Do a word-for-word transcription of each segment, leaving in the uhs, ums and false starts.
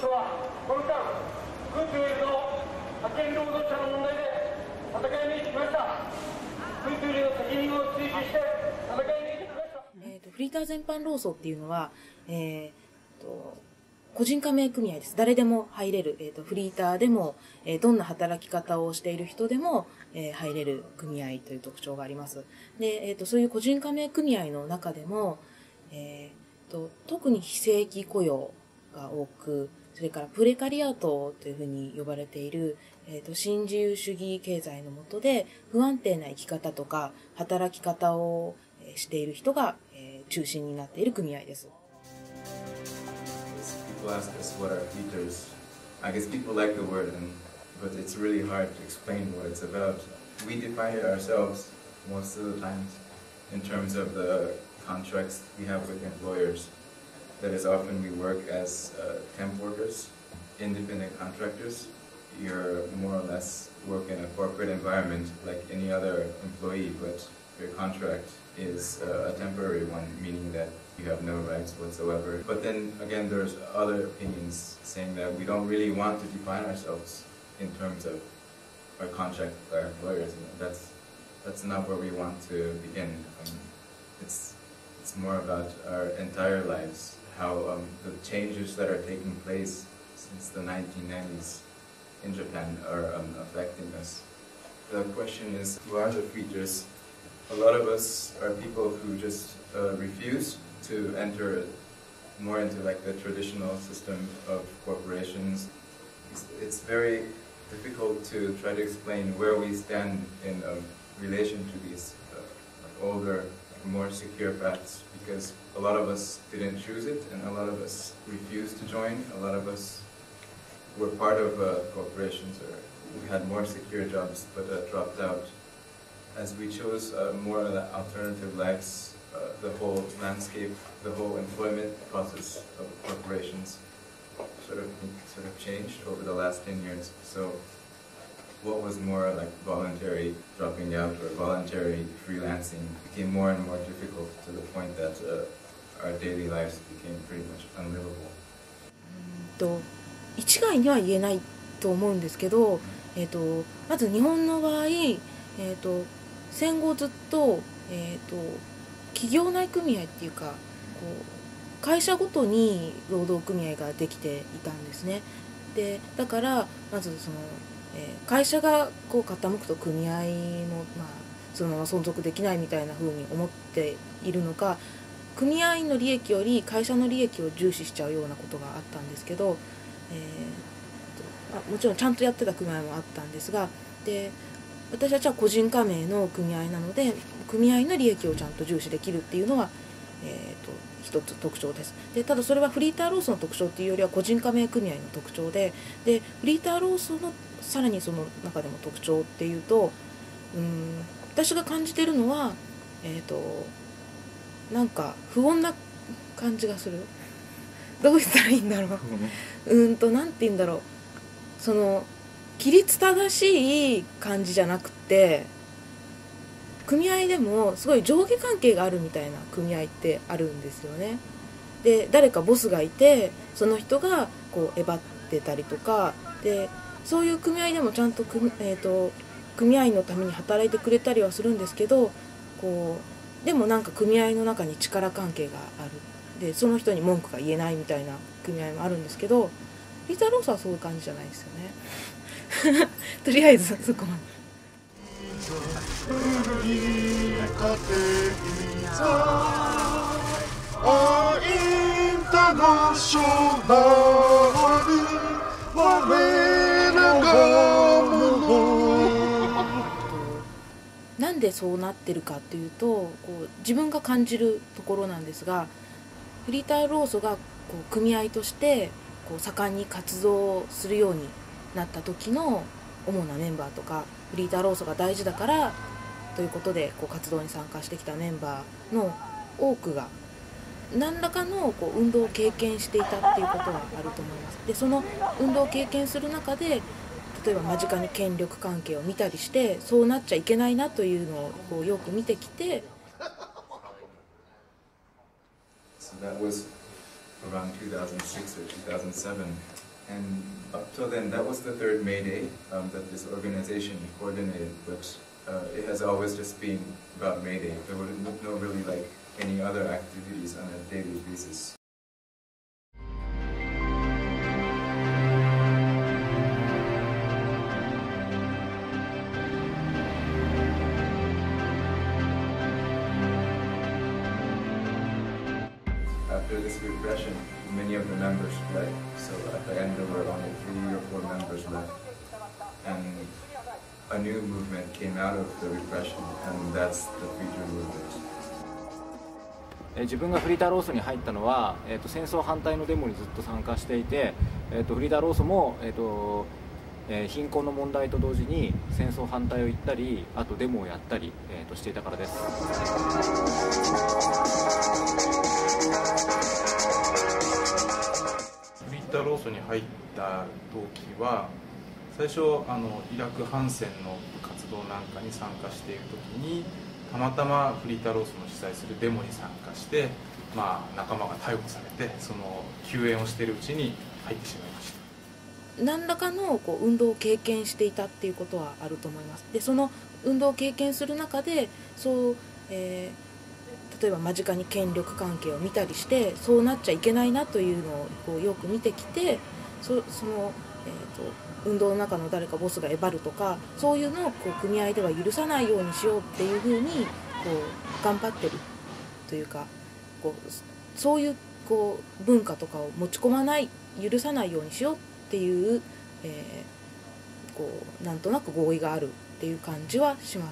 所はこの間空中への派遣労働者の問題で戦い抜いてきました。空中への責任を追求して戦い抜いてきました。 えーと、フリーター全般労組っていうのは、えーと個人加盟組合です。誰でも入れる、えーと、フリーターでも、えー、どんな働き方をしている人でも、えー、入れる組合という特徴があります。で、えーと、そういう個人加盟組合の中でも、えーと、特に非正規雇用が多く、それからプレカリアートというふうに呼ばれている、えーと、新自由主義経済の下で不安定な生き方とか働き方をしている人が、えー、中心になっている組合です。 People ask us what are features. I guess people like the word, and, but it's really hard to explain what it's about. We define it ourselves most of the times in terms of the contracts we have with employers. That is, often we work as uh, temp workers, independent contractors. You're more or less work in a corporate environment like any other employee, but your contract is uh, a temporary one, meaning that you have no rights whatsoever. But then again, there's other opinions saying that we don't really want to define ourselves in terms of our contract with our employers. And that's that's not where we want to begin. Um, it's it's more about our entire lives, how um, the changes that are taking place since the nineteen nineties in Japan are um, affecting us. The question is, who are the features? A lot of us are people who just uh, refuse to enter more into like the traditional system of corporations. It's, it's very difficult to try to explain where we stand in um, relation to these uh, like older, more secure paths, because a lot of us didn't choose it and a lot of us refused to join. A lot of us were part of uh, corporations, or we had more secure jobs but uh, dropped out. As we chose uh, more alternative lives, uh, the whole landscape, the whole employment process of corporations sort of sort of changed over the last ten years. So what was more like voluntary dropping out or voluntary freelancing became more and more difficult to the point that uh, our daily lives became pretty much unlivable. と一概には言えないと思うんですけど、えーと、まず日本の場合、えーと戦後ずっと、えーと、企業内組合っていうかこう会社ごとに労働組合ができていたんですね。でだからまずその、えー、会社がこう傾くと組合も、まあ、そのまま存続できないみたいな風に思っているのか、組合員の利益より会社の利益を重視しちゃうようなことがあったんですけど、えー、もちろんちゃんとやってた組合もあったんですが、で私たちは個人加盟の組合なので組合の利益をちゃんと重視できるっていうのが、えー、と一つ特徴です。でただそれはフリーター労組の特徴っていうよりは個人加盟組合の特徴で、でフリーター労組のさらにその中でも特徴っていうと、うーん私が感じてるのは、えっ、ー、となんか不穏な感じがする。どう言ったらいいんだろう。うーんとなんて言うんだろう。その規律正しい感じじゃなくて、組合でもすごい上下関係があるみたいな組合ってあるんですよね。で誰かボスがいてその人がこうえばってたりとかで、そういう組合でもちゃんと組、えーと、組合員のために働いてくれたりはするんですけど、こうでもなんか組合の中に力関係がある。でその人に文句が言えないみたいな組合もあるんですけど、リーターロースはそういう感じじゃないですよね。とりあえずそこまで。なんでそうなってるかっていうと、こう自分が感じるところなんですが、フリーター労組がこう組合としてこう盛んに活動するようになった時の主なメンバーとか、フリーター労組が大事だからということでこう活動に参加してきたメンバーの多くが何らかのこう運動を経験していたっていうことはあると思います。でその運動を経験する中で、例えば間近に権力関係を見たりして、そうなっちゃいけないなというのをこうよく見てきて。 So that was around two thousand six or two thousand seven. And up till then, that was the third May Day um, that this organization coordinated, but uh, it has always just been about May Day. There were no really like any other activities on a daily basis. After this repression, many of the members fled, so at the end there were only three or four members left. And a new movement came out of the repression, and that's the Freedom Movement. 自分がフリーターローソに入ったのは、えー、と戦争反対のデモにずっと参加していて、えー、とフリーターローソも、えーとえー、貧困の問題と同時に戦争反対を言ったり、あとデモをやったり、えー、としていたからです。 フリーターローソに入った動機は、最初あのイラク反戦の活動なんかに参加しているときに、たまたまフリーターローソの主催するデモに参加して、まあ、仲間が逮捕されて、その救援をしているうちに入ってしまいました。 何らかのこう運動を経験していたっていうことはあると思います。でその運動を経験する中でそう、えー、例えば間近に権力関係を見たりして、そうなっちゃいけないなというのをこうよく見てきて、そ, その、えーと運動の中の誰かボスがえばるとか、そういうのをこう組合では許さないようにしようっていうふうにこう頑張ってるというか、こうそういうこう文化とかを持ち込まない、許さないようにしようっていう、えー、こうなんとなく合意があるっていう感じはします。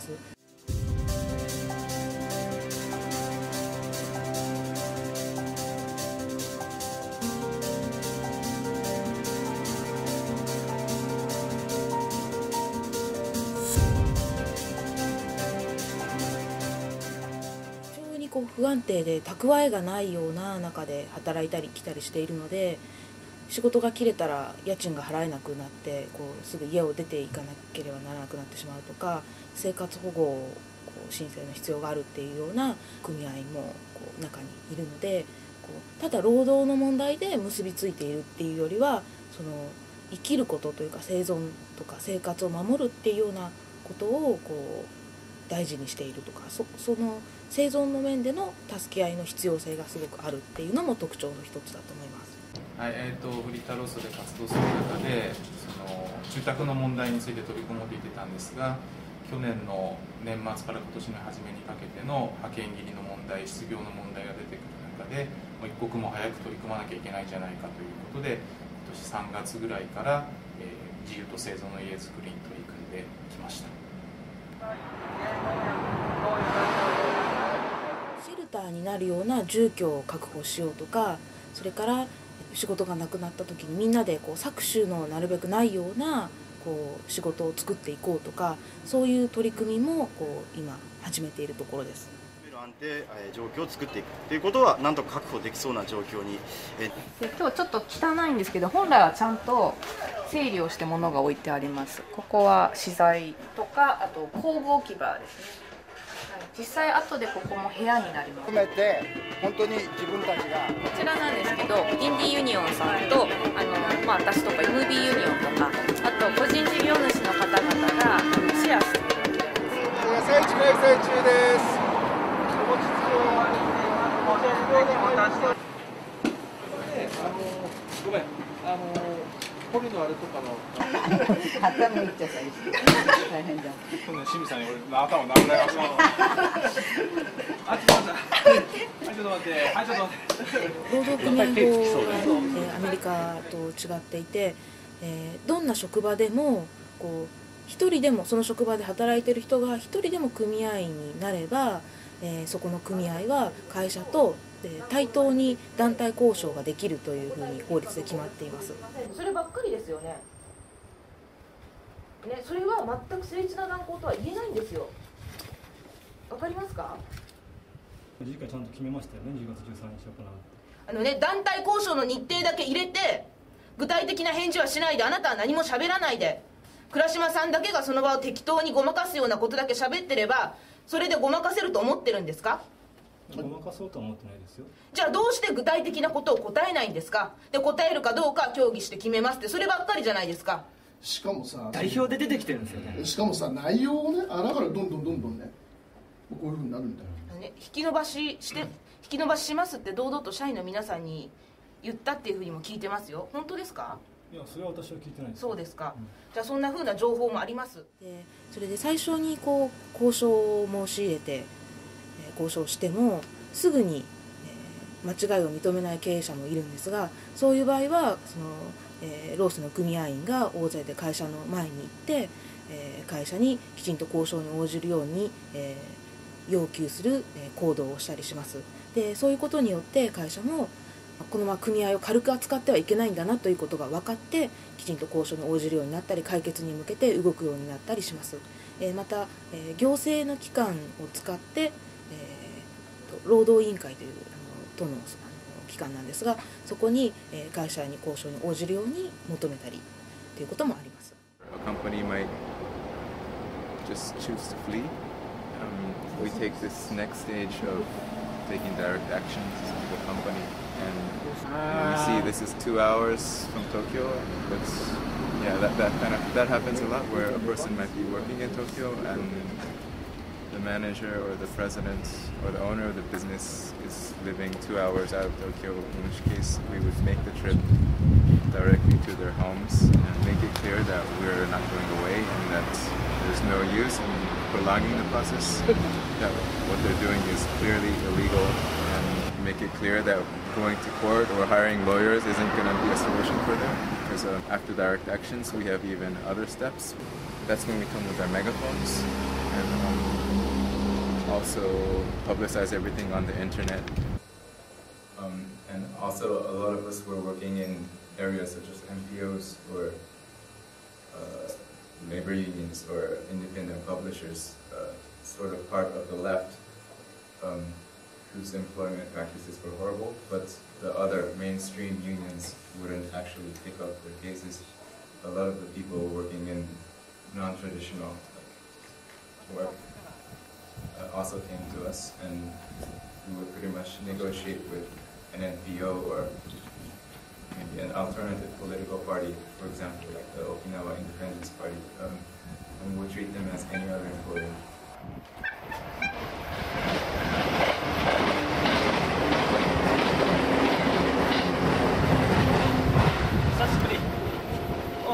こう不安定で蓄えがないような中で働いたり来たりしているので、仕事が切れたら家賃が払えなくなって、こうすぐ家を出ていかなければならなくなってしまうとか、生活保護をこう申請の必要があるっていうような組合もこう中にいるので、こうただ労働の問題で結びついているっていうよりは、その生きることというか生存とか生活を守るっていうようなことをこう大事にしているとか、 そ, その生存の面での助け合いの必要性がすごくあるっていうのも特徴の一つだと思います。 はい、えー、とフリーターローソで活動する中で、その住宅の問題について取り組もうと言ってたんですが、去年の年末から今年の初めにかけての派遣切りの問題、失業の問題が出てくる中で、もう一刻も早く取り組まなきゃいけないんじゃないかということで、今年さんがつぐらいから、えー、自由と生存の家づくりに取り組んできました。 シェルターになるような住居を確保しようとか、それから仕事がなくなった時にみんなでこう搾取のなるべくないようなこう仕事を作っていこうとか、そういう取り組みもこう今始めているところです。 安定状況を作っていくということはなんとか確保できそうな状況に。 で今日ちょっと汚いんですけど、本来はちゃんと整理をして物が置いてあります。ここは資材とか、あと工具置き場ですね。実際後でここも部屋になります。 含めて本当に自分たちがこちらなんですけど、インディーユニオンさんとあの、まあ、私とか エムビー ユニオンとか、あと個人事業主の方々があのシェアしているんです。 野菜地開催中です。 ごめん、あのポリのあれとかの頭いっちゃったりして大変じゃん。 今度清水さんに俺の頭殴られました。あ、ちょっと待って、はい、ちょっと待って、はい、ちょっと待って。 労働組合法が、えー、アメリカと違っていて、えー、どんな職場でもこう一人でもその職場で働いている人が一人でも組合員になれば、えー、そこの組合は会社とで対等に団体交渉ができるというふうに法律で決まっています。そればっかりですよね。ね、それは全く誠実な断行とは言えないんですよ。わかりますか？ 次回ちゃんと決めましたよね。じゅうがつじゅうさんにち行う。 あのね、団体交渉の日程だけ入れて、具体的な返事はしないで、あなたは何も喋らないで、倉島さんだけがその場を適当にごまかすようなことだけ喋ってれば、それでごまかせると思ってるんですか？ ごまかそうとは思ってないですよ。 じゃあどうして具体的なことを答えないんですか。で答えるかどうか協議して決めますって、そればっかりじゃないですか。 しかもさ、 代表で出てきてるんですよね。 しかもさ、内容をね、あだからどんどんどんどんね、こういうふうになるんだよ、 ね、引き延ばしして引き延ばししますって堂々と社員の皆さんに言ったっていうふうにも聞いてますよ。本当ですか。 いや、それは私は聞いてないです。 そうですか、うん、じゃあそんなふうな情報もあります。でそれで最初にこう交渉を申し入れて、えー、交渉してもすぐに、えー、間違いを認めない経営者もいるんですが、そういう場合はその、えー、ロースの組合員が大勢で会社の前に行って、えー、会社にきちんと交渉に応じるように、えー、要求する、えー、行動をしたりします。でそういうことによって会社もこのまま組合を軽く扱ってはいけないんだなということが分かって、きちんと交渉に応じるようになったり解決に向けて動くようになったりします。えー、また、えー、行政の機関を使って、えー、労働委員会というあの都の、あの機関なんですが、そこに、えー、会社に交渉に応じるように求めたりということもあります。 A company might just choose to flee. Um, we take this next stage of taking direct action to the company, and we see this is two hours from Tokyo. That's yeah, that that kind of that happens a lot, where a person might be working in Tokyo and the manager or the president or the owner of the business is living two hours out of Tokyo, in which case we would make the trip directly to their homes and make it clear that we're not going away and that there's no use in prolonging the process, that what they're doing is clearly illegal, and make it clear that going to court or hiring lawyers isn't going to be a solution for them, because uh, after direct actions we have even other steps. That's when we come with our megaphones and um, also publicize everything on the internet. Um, and also a lot of us were working in areas such as M P Os or uh, labor unions or independent publishers, uh, sort of part of the left, um, whose employment practices were horrible, but the other mainstream unions wouldn't actually pick up their cases. A lot of the people working in non-traditional work uh, also came to us, and we would pretty much negotiate with an N P O or maybe an alternative political party, for example, like the Okinawa Independence Party, um, and we would treat them as any other employee. Oh,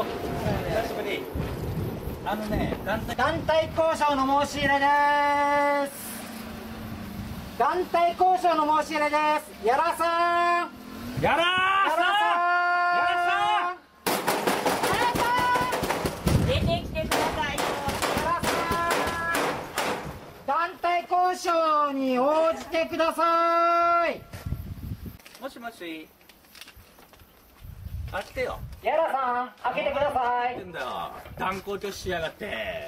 あのね、団体交渉の申し入れです。団体交渉の申し入れです。やらさん。やらーさん。やらさん。やらさん。出てきてくださいよ。やらさん。団体交渉に応じてください。もしもし。開けてよ。やらさん、開けてください。何言ってんだよ。断交拒否しやがって。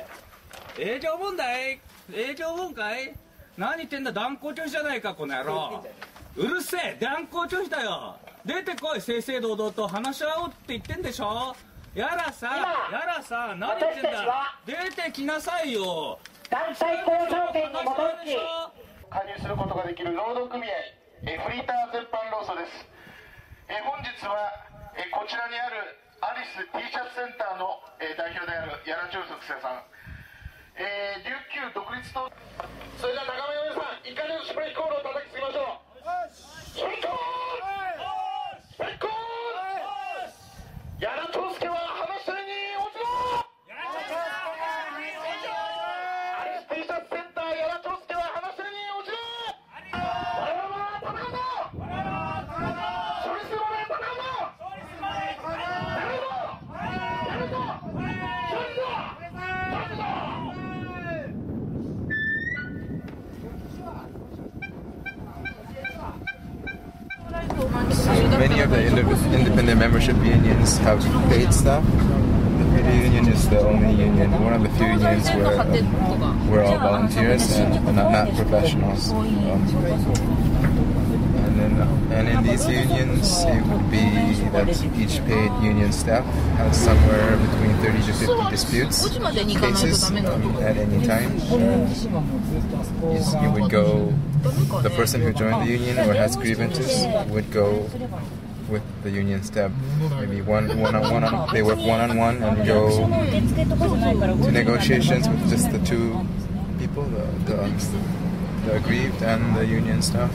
営業問題？営業問題？何言ってんだ、断交拒否じゃないか、この野郎。うるせえ、断交拒否だよ。出てこい、正々堂々と話し合おうって言ってんでしょ。やらさ、やらさ、何言ってんだ。出てきなさいよ。団体交渉権に基づき加入することができる労働組合、えフリーター絶版労組です。え本日はえこちらにあるアリス T シャツセンターのえ代表である柳長福生さん、えー、琉球独立党。それでは仲間の皆さん、いかにもスプレーコールを叩きつけましょう。スプレーコール、スプレーコール。柳長介は話し合いに応じろ。アリス T シャツセンター柳長介は話し合いに応じろ。我々は戦うぞ。我々は戦うぞ。処理するまで戦うぞ。処理するまで戦うぞ。やるぞ。やるぞ。処理ぞ。やるぞ。 Many of the independent membership unions have paid staff. The Payday Union is the only union, one of the few unions where we're all volunteers and not, not professionals. Um, and, then, and in these unions, it would be that each paid union staff has somewhere between thirty to fifty disputes cases um, at any time. Uh, you, you would go the person who joined the union or has grievances would go with the union staff, maybe one one on one. On, they work one on one and go to negotiations with just the two people, the the, the aggrieved and the union staff.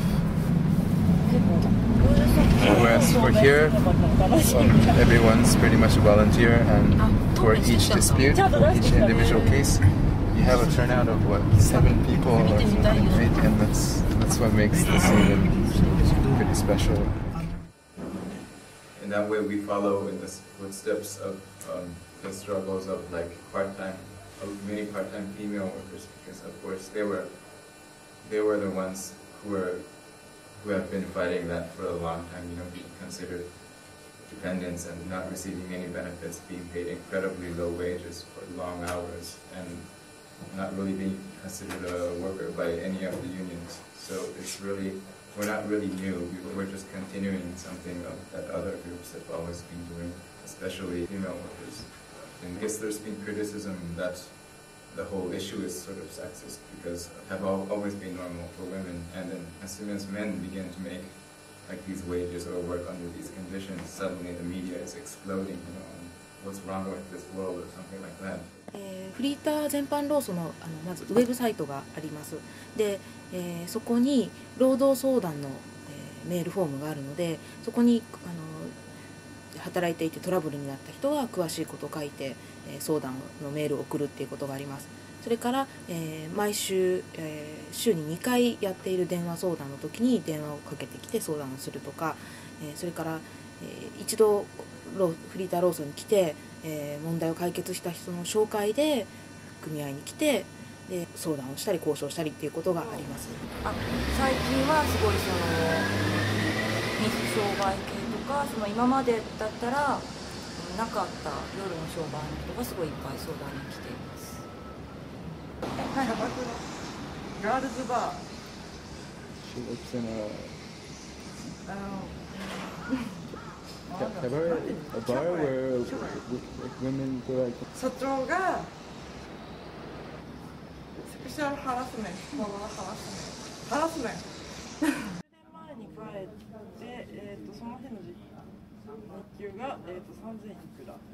Whereas for here, um, everyone's pretty much a volunteer, and for each dispute, for each individual case, you have a turnout of what, seven people or something, right? And that's that's what makes this union pretty special. In that way, we follow in the footsteps of um, the struggles of like part-time, of many part-time female workers, because of course they were they were the ones who were who have been fighting that for a long time. You know, being considered dependents and not receiving any benefits, being paid incredibly low wages for long hours, and not really being considered a worker by any of the unions. So it's really, we're not really new. We're just continuing something of, that other groups have always been doing, especially female workers. And I guess there's been criticism that the whole issue is sort of sexist, because it have all, always been normal for women, and then as soon as men begin to make like these wages or work under these conditions, suddenly the media is exploding, you know, and what's wrong with this world or something like that. えー、フリーター全般労組のあのまずウェブサイトがあります。で、えー、そこに労働相談の、えー、メールフォームがあるので、そこにあの働いていてトラブルになった人は詳しいことを書いて、えー、相談のメールを送るっていうことがあります。それから、えー、毎週、えー、週ににかいやっている電話相談の時に電話をかけてきて相談をするとか、えー、それから、えー、一度フリーター労組に来て、えー、問題を解決した人の紹介で組合に来てで相談をしたり交渉したりっていうことがあります。 あ、最近はすごいその水商売系とか、その今までだったらなかった夜の商売の人がすごいいっぱい相談に来ています。はい、ガールズバー。 She lives in a a bar, a bar where women go like. 社長がセクシャルハラスメント、モラルハラスメント、ハラスメント。数年前に帰って、えっとその日の日給がえっとさんぜんいくら。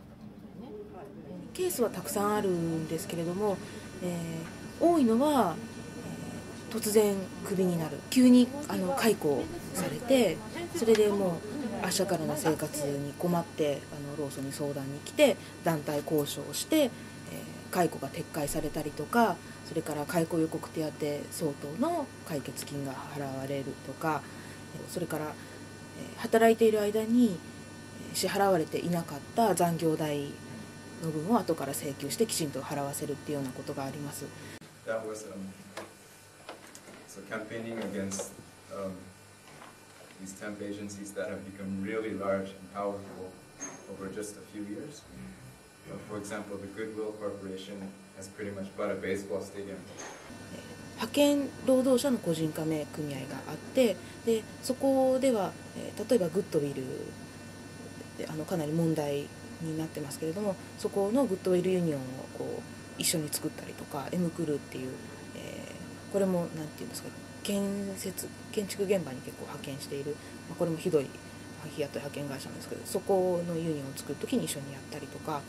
ケースはたくさんあるんですけれども、えー、多いのは、えー、突然クビになる、急にあの解雇されて、それでもう明日からの生活に困ってあの労組に相談に来て団体交渉をして、えー、解雇が撤回されたりとか、それから解雇予告手当相当の解決金が払われるとか、それから、えー、働いている間に支払われていなかった残業代の分を後から請求してきちんと払わせるっていうようなことがあります。 That was um, so campaigning against um, these temp agencies that have become really large and powerful over just a few years. Uh, for example, the Goodwill Corporation has pretty much bought a baseball stadium. 派遣労働者の個人加盟組合があって、でそこでは、えー、例えばグッドウィルであのかなり問題になってますけれども、そこのグッドウィルユニオンをこう一緒に作ったりとか、エムクルーっていう、えー、これもなんていうんですか、建設建築現場に結構派遣している、まあ、これもひどい日雇い派遣会社なんですけど、そこのユニオンを作るときに一緒にやったりとか。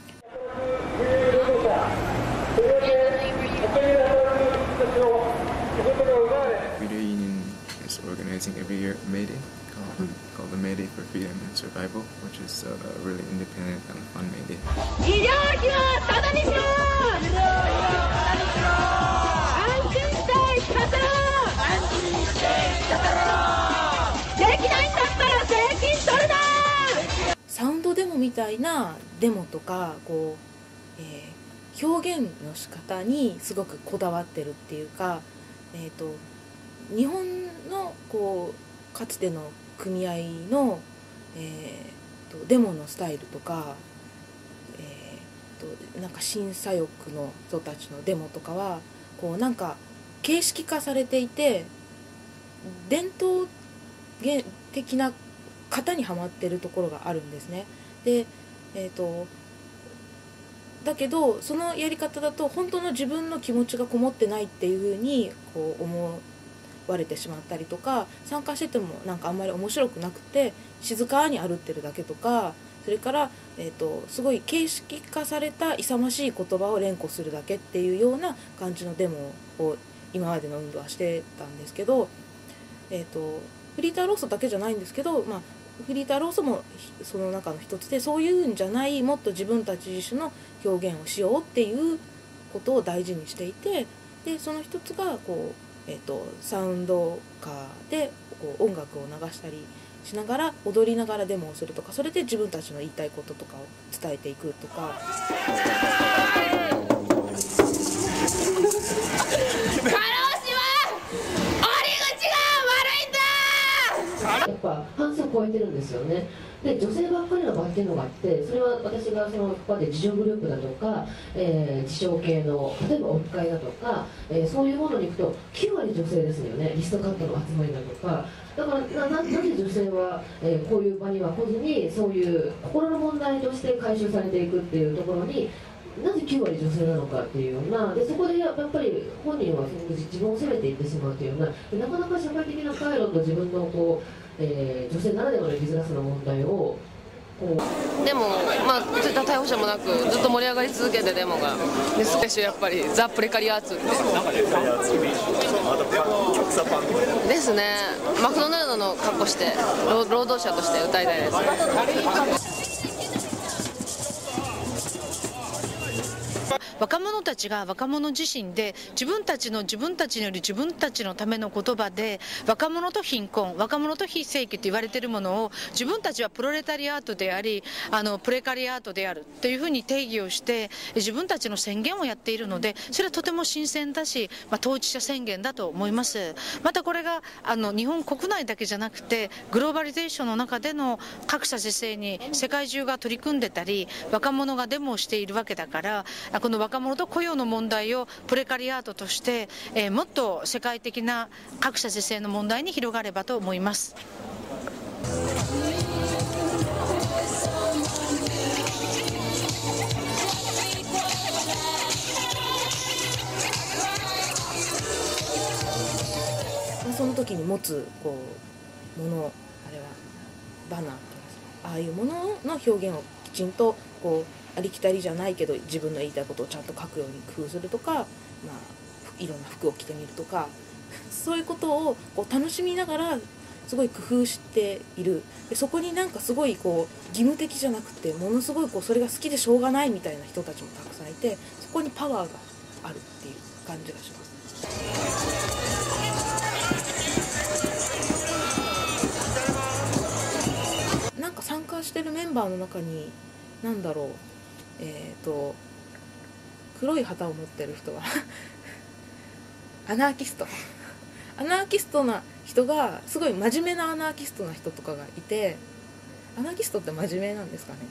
Freedom Union is organizing every year May Day, called, called the May Day for Freedom and Survival, which is a really independent and fun May Day. 医療費をタダにしろ！医療費をタダにしろ！安心して生きさせろ！安心して生きさせろ！できないんだったら税金取るな！ サウンドデモみたいなデモとかこう、えー、表現の仕方にすごくこだわってるっていうか、えーと、日本のこうかつての組合の、えー、とデモのスタイルとか、えー、となんか新左翼の人たちのデモとかはこうなんか形式化されていて伝統的な型にはまってるところがあるんですね。で、えーとだけどそのやり方だと本当の自分の気持ちがこもってないっていうふうにこう思割れてしまったりとか、参加しててもなんかあんまり面白くなくて静かに歩ってるだけとか、それから、えー、とすごい形式化された勇ましい言葉を連呼するだけっていうような感じのデモを今までの運動はしてたんですけど、えー、とフリーターローソだけじゃないんですけど、まあ、フリーターローソもその中の一つで、そういうんじゃないもっと自分たち自身の表現をしようっていうことを大事にしていて、でその一つがこう、えー、とサウンドカーでこう音楽を流したりしながら踊りながらデモをするとか、それで自分たちの言いたいこととかを伝えていくとか。 やっぱ半数を超えてるんですよね。で女性ばっかりの場合っていうのがあって、それは私がそのここで自助グループだとか、えー、自傷系の例えばオフ会だとか、えー、そういうものに行くときゅうわり女性ですよね。リストカットの集まりだとか。だから な, な, なぜ女性は、えー、こういう場には来ずに、そういう心の問題として回収されていくっていうところになぜきゅうわり女性なのかっていうような、でそこでやっぱり本人は自分を責めていってしまうというような、なかなか社会的な回路と自分のこう、えー、女性ならではの生きづらさの問題をでも、まあ、絶対逮捕者もなくずっと盛り上がり続けてデモがですでしやっぱりザ・プレカリアーツってですね。マクドナルドの格好して労働者として歌いたいです。 若者たちが若者自身で自分たちの自分たちにより自分たちのための言葉で、若者と貧困、若者と非正規と言われているものを自分たちはプロレタリアートであり、あのプレカリアートであるというふうに定義をして自分たちの宣言をやっているので、それはとても新鮮だし、まあ、当事者宣言だと思います。またこれがあの日本国内だけじゃなくてグローバリゼーションの中での格差是正に世界中が取り組んでたり、若者がデモをしているわけだから、この若者と雇用の問題をプレカリアートとして、えー、もっと世界的な格差是正の問題に広がればと思います。 その時に持つこうもの、あれはバナーって言いますか、ああいうものの表現をきちんとこうありきたりじゃないけど自分の言いたいことをちゃんと書くように工夫するとか、まあ、いろんな服を着てみるとか、そういうことをこう楽しみながらすごい工夫している。でそこになんかすごいこう義務的じゃなくて、ものすごいこうそれが好きでしょうがないみたいな人たちもたくさんいて、そこにパワーがあるっていう感じがします。なんか参加してるメンバーの中に何だろう、えーと黒い旗を持ってる人はアナーキストアナーキストな人がすごい真面目なアナーキストな人とかがいて、アナーキストって真面目なんですかね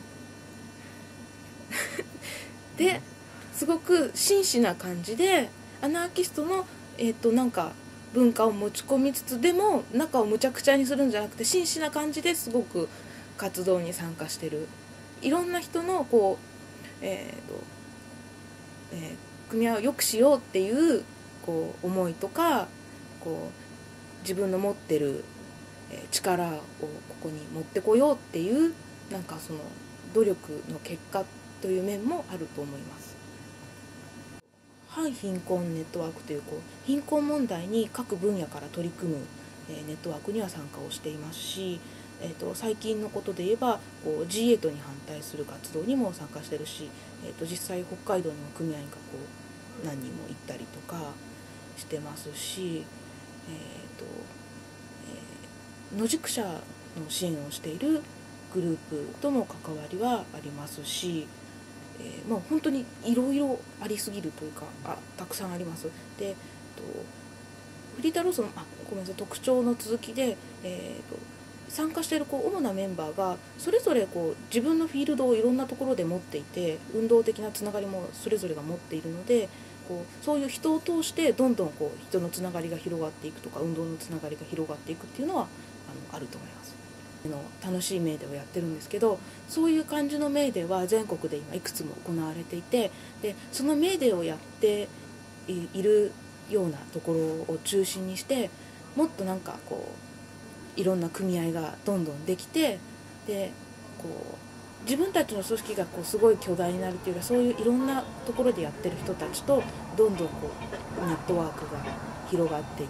ですごく真摯な感じでアナーキストの、えーとなんか文化を持ち込みつつ、でも中をむちゃくちゃにするんじゃなくて真摯な感じですごく活動に参加してる。いろんな人のこう、えーとえー、組み合わを良くしようっていうこう思いとか、こう自分の持ってる力をここに持ってこようっていうなんかその努力の結果という面もあると思います。反貧困ネットワークというこう貧困問題に各分野から取り組むネットワークには参加をしていますし、えー、と最近のことで言えばこう ジーエイト に反対する活動にも参加してるし、えー、と実際北海道にも組合員がこう何人も行ったりとかしてますし、えーとえー、野宿者の支援をしているグループとも関わりはありますし、えーまあ、本当にいろいろありすぎるというか、あたくさんあります。で、えー、とフリーターローソンのあごめんなさい特徴の続きで、えー、と参加しているこう主なメンバーがそれぞれこう自分のフィールドをいろんなところで持っていて、運動的なつながりもそれぞれが持っているので、こうそういう人を通してどんどんこう人のつながりが広がっていくとか、運動のつながりが広がっていくっていうのはあのあると思います。の楽しいメーデーをやってるんですけど、そういう感じのメーデーは全国で今いくつも行われていて、でそのメーデーをやっているようなところを中心にして、 もっとなんかこういろんな組合がどんどんできて、でこう自分たちの組織がこうすごい巨大になるっていうか、そういういろんなところでやってる人たちとどんどんこうネットワークが広がっていって。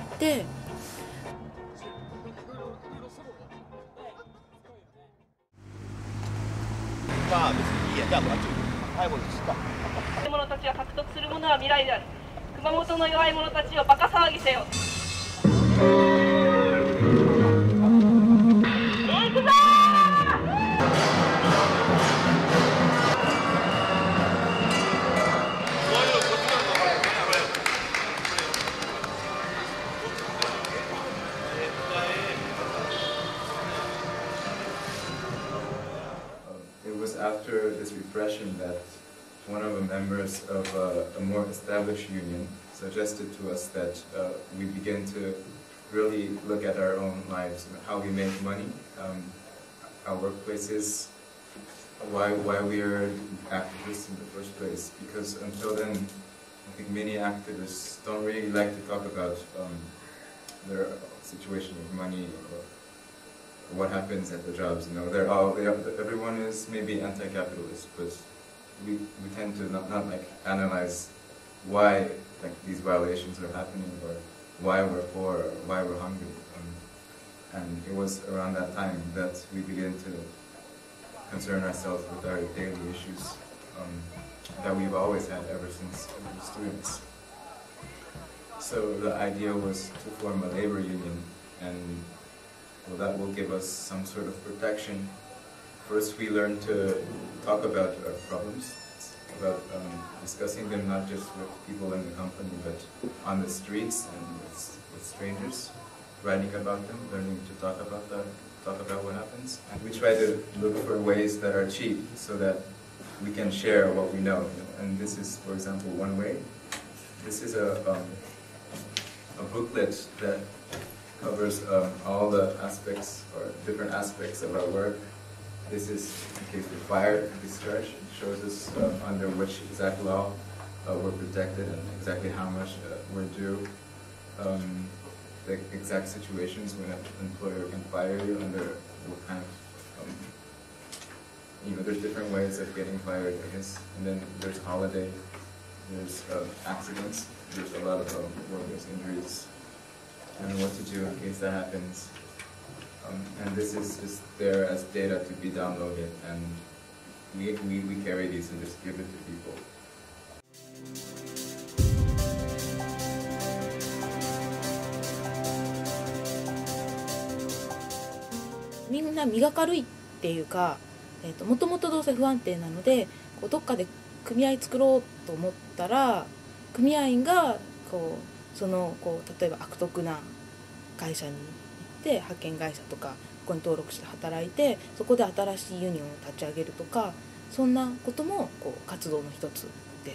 まあ別にいいや、じゃあもうあっち最後に知った。 弱い者たちが獲得するものは未来である。熊本の弱い者たちをバカ騒ぎせよ。行くぞ After this repression that one of the members of uh, a more established union suggested to us that uh, we begin to really look at our own lives, how we make money, um, our workplaces, why, why we are activists in the first place. Because until then, I think many activists don't really like to talk about um, their situation with money or what happens at the jobs. You know, they're all, they are, everyone is maybe anti-capitalist, but we, we tend to not, not like analyze why like these violations are happening, or why we're poor, or why we're hungry. Um, and it was around that time that we began to concern ourselves with our daily issues um, that we've always had ever since we were students. So the idea was to form a labor union, and well, that will give us some sort of protection. First, we learn to talk about our problems, about um, discussing them not just with people in the company, but on the streets and with, with strangers, writing about them, learning to talk about that, talk about what happens. And we try to look for ways that are cheap so that we can share what we know. You know? And this is, for example, one way. This is a, um, a booklet that covers um, all the aspects or different aspects of our work. This is in case of fire discharge. It shows us uh, under which exact law uh, we're protected and exactly how much uh, we're due. Um, the exact situations when an employer can fire you, under what kind of, um, you know, there's different ways of getting fired, I guess. And then there's holiday, there's uh, accidents, there's a lot of um, workers' injuries, and what to do in case that happens. Um, and this is just there as data to be downloaded, and we, we, we carry these and just give it to people. みんな身が軽いっていうか、えーと、もともとどうせ不安定なので、こうどっかで組合作ろうと思ったら、組合員がこうそのこう例えば悪徳な会社に行って、派遣会社とかここに登録して働いて、そこで新しいユニオンを立ち上げるとか、そんなこともこう活動の一つです。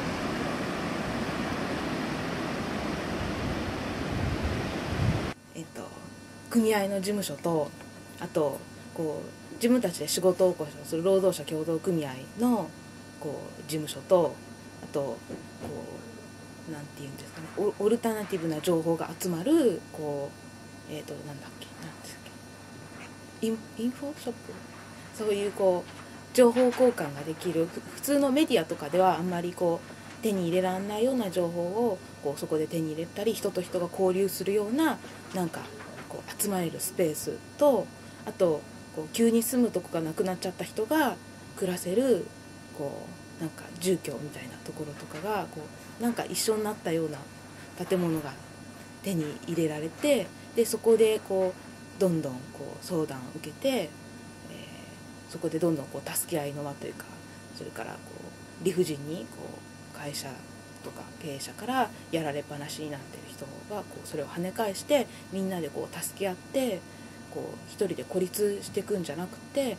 えっと組合の事務所と、あとこう自分たちで仕事を起こしをする労働者協同組合のこう事務所と、あとこうなんていうんですかね、オルタナティブな情報が集まるこうえっとなんだっけなんですっけインインフォショップ、そういうこう情報交換ができる、普通のメディアとかではあんまりこう手に入れられないような情報をこうそこで手に入れたり、人と人が交流するようななんかこう集まれるスペースと、あとこう急に住むとこがなくなっちゃった人が暮らせるこうなんか住居みたいなところとかがこうなんか一緒になったような建物が手に入れられて、でそこでこうどんどんこう相談を受けて、えー、そこでどんどんこう助け合いの輪というか、それからこう理不尽にこう会社とか経営者からやられっぱなしになっている人がこうそれを跳ね返して、みんなでこう助け合ってこう一人で孤立していくんじゃなくて、えー、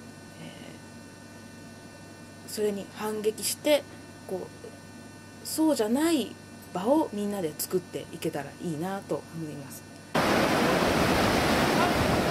それに反撃してこうそうじゃない場をみんなで作っていけたらいいなと思います。